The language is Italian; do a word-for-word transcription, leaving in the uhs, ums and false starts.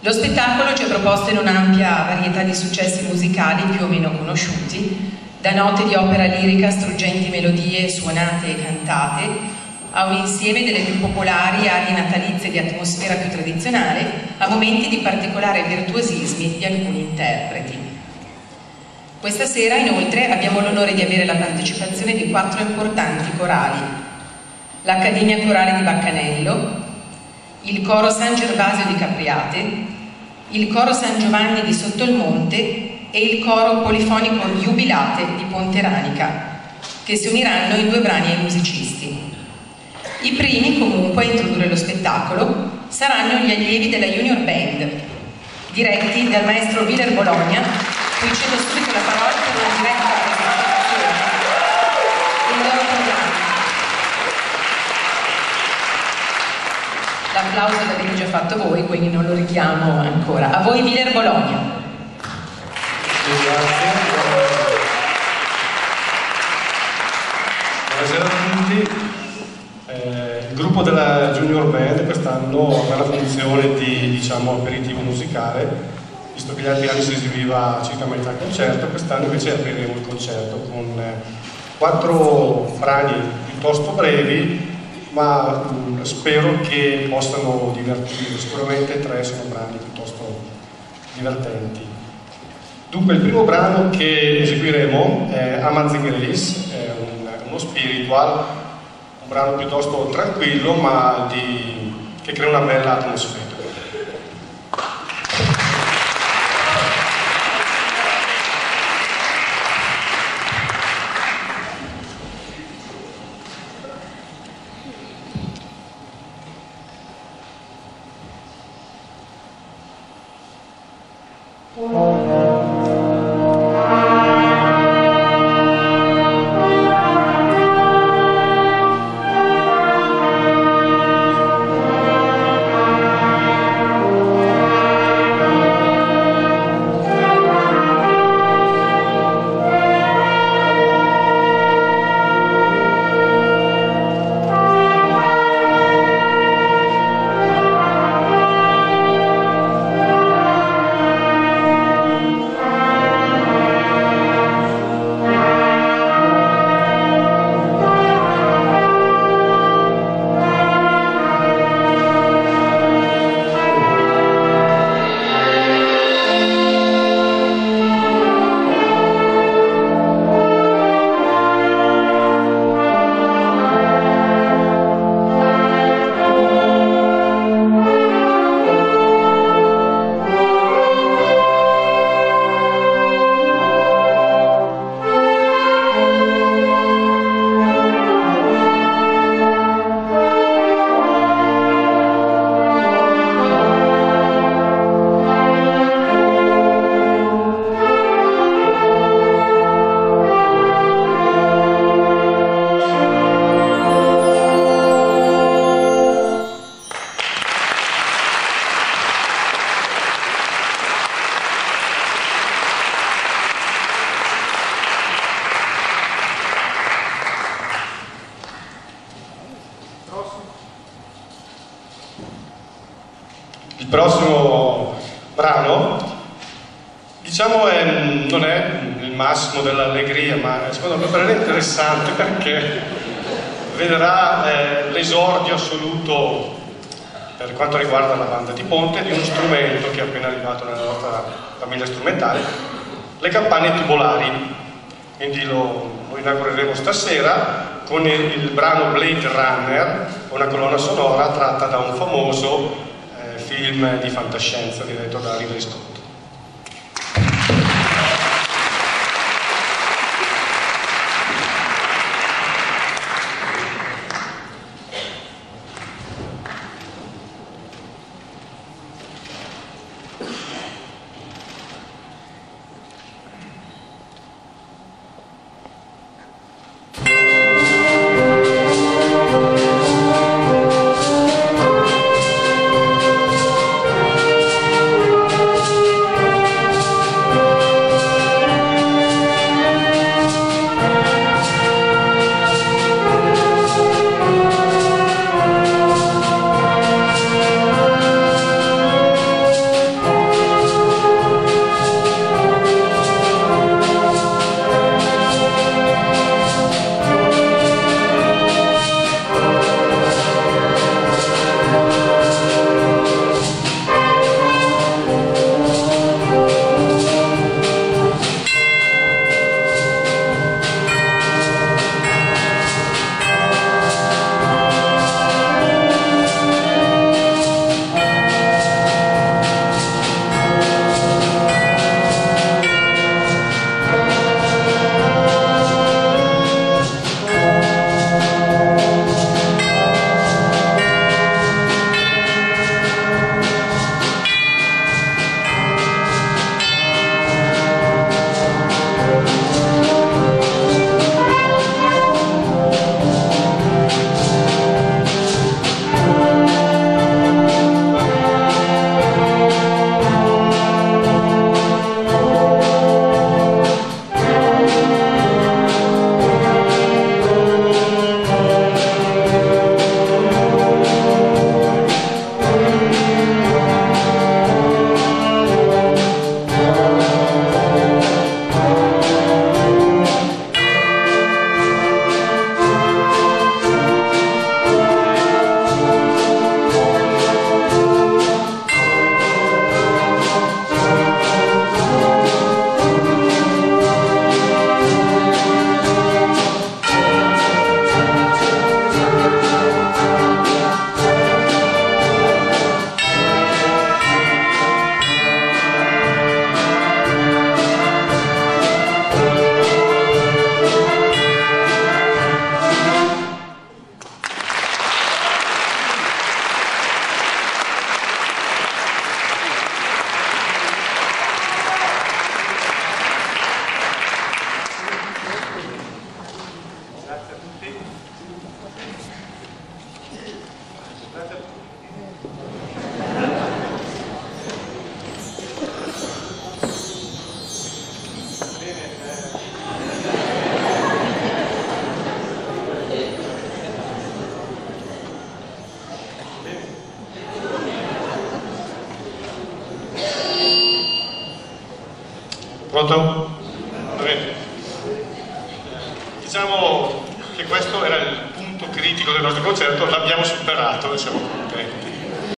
Lo spettacolo ci ha proposto in un'ampia varietà di successi musicali più o meno conosciuti, da note di opera lirica, struggenti melodie suonate e cantate, a un insieme delle più popolari arie natalizie di atmosfera più tradizionale, a momenti di particolare virtuosismi di alcuni interpreti. Questa sera, inoltre, abbiamo l'onore di avere la partecipazione di quattro importanti corali: l'Accademia Corale di Baccanello, il Coro San Gervasio di Capriate, il Coro San Giovanni di Sottolmonte e il Coro Polifonico Jubilate di Ponte Ranica, che si uniranno in due brani ai musicisti. I primi, comunque, a introdurre lo spettacolo saranno gli allievi della Junior Band, diretti dal maestro Willer Bologna, cui cedo subito la parola per una diretta presentazione del loro programma. L'applauso l'avete già fatto voi, quindi non lo richiamo ancora. A voi Willer Bologna. Grazie. Buonasera a tutti. Eh, il gruppo della Junior Band quest'anno avrà la funzione di, diciamo, aperitivo musicale, visto che gli altri anni si esibiva circa metà concerto. Quest'anno invece apriremo il concerto con quattro brani piuttosto brevi, ma mh, spero che possano divertirvi. Sicuramente tre sono brani piuttosto divertenti. Dunque, il primo brano che eseguiremo è Amazing Grace, è un, uno spiritual, un brano piuttosto tranquillo, ma di, che crea una bella atmosfera. Il prossimo brano, diciamo, è, non è il massimo dell'allegria, ma secondo me è interessante perché vedrà eh, l'esordio assoluto per quanto riguarda la banda di Ponte di uno strumento che è appena arrivato nella nostra famiglia strumentale, le campane tubolari. Quindi lo, lo inaugureremo stasera con il, il brano Blade Runner, una colonna sonora tratta da un famoso film di fantascienza diretto da Ridley Scott. Thank Pronto? Va bene. Diciamo che questo era il punto critico del nostro concerto, l'abbiamo superato, diciamo.